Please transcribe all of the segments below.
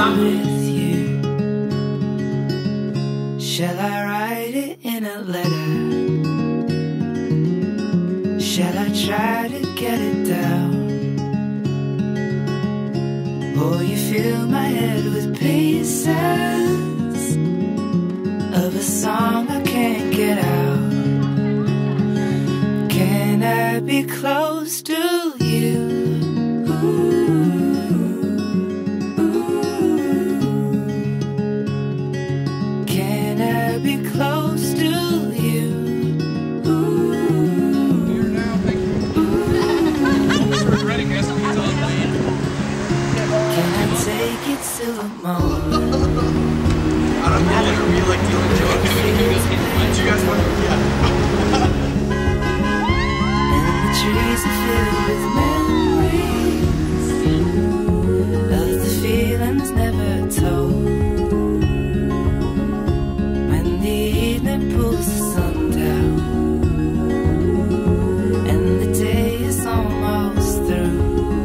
with you. Shall I write it in a letter? Shall I try to get it down? Or you fill my head with pieces of a song I can't get out? Can I be close to you? Can I be close to you? Can I take it to a moment? I don't know, like, are we like doing jokes? Do you guys want to? Yeah. And the trees are filled with memories of the feelings never told. When the evening pulls the sun down and the day is almost through,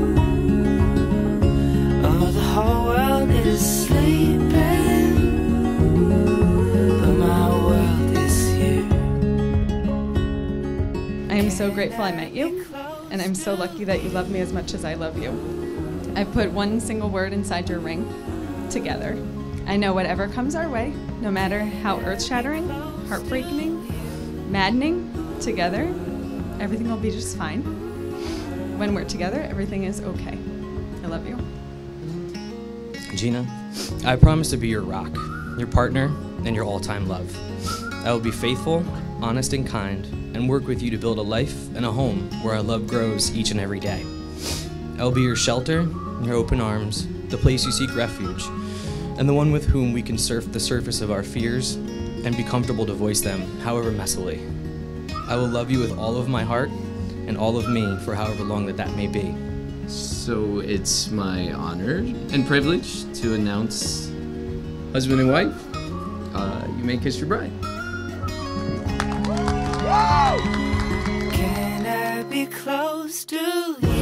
oh, the whole world is sleeping, but my world is you. I am so grateful I met you, and I'm so lucky that you love me as much as I love you. I put one single word inside your ring, together. I know whatever comes our way, no matter how earth-shattering, heartbreaking, maddening, together, everything will be just fine. When we're together, everything is okay. I love you. Gina, I promise to be your rock, your partner, and your all-time love. I will be faithful, honest, and kind, and work with you to build a life and a home where our love grows each and every day. I will be your shelter, your open arms, the place you seek refuge, and the one with whom we can surf the surface of our fears and be comfortable to voice them, however messily. I will love you with all of my heart and all of me for however long that may be. So it's my honor and privilege to announce husband and wife. You may kiss your bride. Can I be close to you?